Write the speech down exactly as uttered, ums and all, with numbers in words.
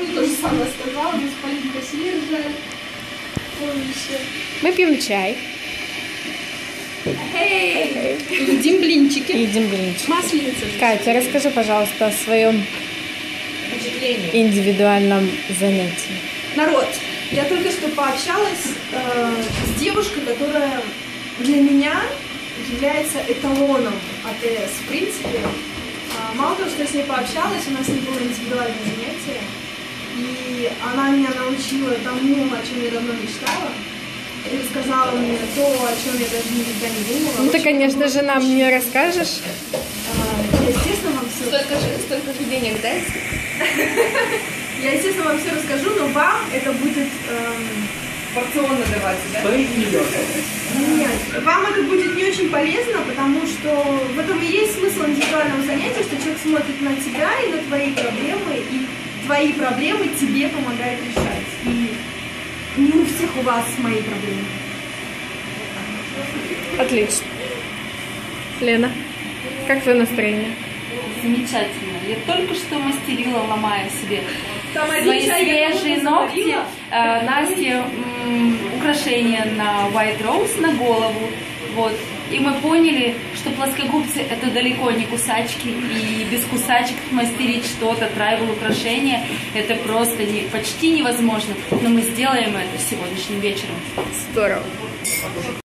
Полин тоже самое сказала, мы с Полин посидели. Мы пьем чай. Эй! Едим блинчики. Едим блинчики. Масленица. Катя, расскажи, пожалуйста, о своем индивидуальном занятии. Народ, я только что пообщалась э, с девушкой, которая для меня является эталоном АТС. В принципе, э, мало того, что я с ней пообщалась, у нас с ней было индивидуальное занятие, и она меня научила тому, о чем я давно мечтала, и рассказала мне то, о чем я даже никогда не думала. Ну ты, конечно же, нам не расскажешь. Э, я, естественно, вам все Столько же, столько же денег дайте. Я, естественно, вам все расскажу, но вам это будет эм, Порционно давайте, да? Нет, вам это будет не очень полезно, потому что в этом и есть смысл индивидуального занятия, что человек смотрит на тебя и на твои проблемы, и твои проблемы тебе помогает решать. И не у всех у вас мои проблемы. Отлично. Лена, как твое настроение? Замечательно. Я только что мастерила, ломая себе Там свои один чай, свежие ногти. Э, Насте м, украшения на White Rose на голову. Вот. И мы поняли, что плоскогубцы это далеко не кусачки. И без кусачек мастерить что-то, трайбл украшения, это просто не, почти невозможно. Но мы сделаем это сегодняшним вечером. Здорово.